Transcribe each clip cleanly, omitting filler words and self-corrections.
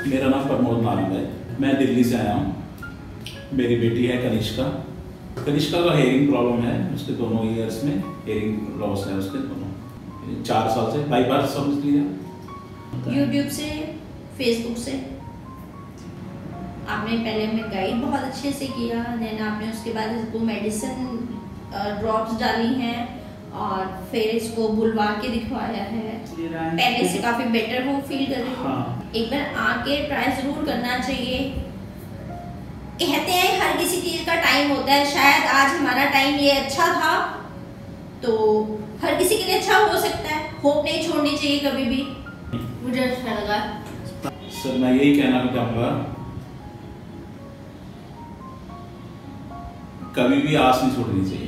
मेरा नाम प्रमोद नारंग है, मैं दिल्ली से आया हूँ। मेरी बेटी है कनिष्का। कनिष्का का हेयरिंग प्रॉब्लम है, उसके दोनों ईयर्स में हेयरिंग लॉस है उसके दोनों। 4 साल से बाईपास समझ लिया। यूट्यूब से, फेसबुक से आपने पहले में गाइड बहुत अच्छे से किया, देन आपने उसके बाद इसको मेडिसिन ड्रॉप्स डाली हैं और फिर इसको बुलवा के दिखवाया है। पहले से काफी बेटर वो फील कर रही हूँ। एक बार आके ट्राई जरूर करना चाहिए। कहते हैं हर किसी चीज का टाइम होता है, शायद आज हमारा टाइम ये अच्छा था तो हर किसी के लिए अच्छा हो सकता है। होप नहीं छोड़नी चाहिए कभी भी। मुझे अच्छा लगा सर, मैं यही कहना चाहूँगा, कभी भी आस नहीं छोड़नी चाहिए।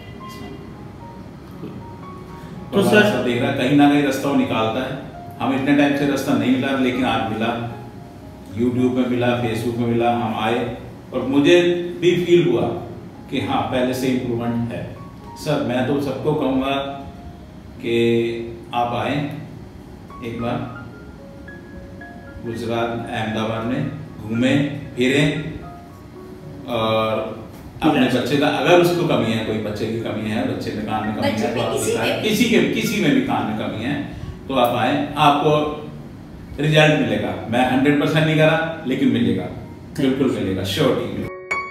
तो सर देख रहा कहीं ना कहीं रास्ता वो निकालता है। हम इतने टाइम से रास्ता नहीं मिला, लेकिन आज मिला, यूट्यूब में मिला, फेसबुक में मिला, हम आए और मुझे भी फील हुआ कि हाँ पहले से इम्प्रूवमेंट है। सर मैं तो सबको कहूँगा कि आप आए एक बार गुजरात अहमदाबाद में, घूमें फिरें और अपने बच्चे का, अगर उसको कमी है, कोई बच्चे की कमी है, बच्चे में कान में कमी है तो आप दिखाएं, किसी में भी कान में कमी है तो आप आए, आपको रिजल्ट मिलेगा। मैं 100% नहीं करा, लेकिन मिलेगा, बिल्कुल मिलेगा, श्योरिटी।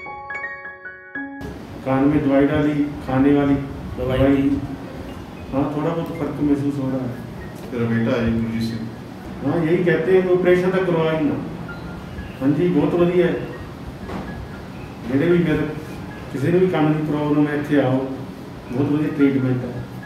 कान में दवाई डाली, खाने वाली दवाई, हाँ थोड़ा बहुत फर्क महसूस हो रहा है। तेरा बेटा है मुझे से, हाँ यही कहते हैं, ऑपरेशन तक करवा ही ना। हाँ जी बहुत वधिया है। ਜਿਹੜੇ ਵੀ ਮੇਰੇ ਕਿਸੇ ਨੂੰ ਵੀ ਕੰਨ ਦੀ ਪ੍ਰੋਬਲਮ ਹੈ ਇੱਥੇ ਆਓ, ਬਹੁਤ ਵਧੀਆ ਟ੍ਰੀਟਮੈਂਟ ਹੈ।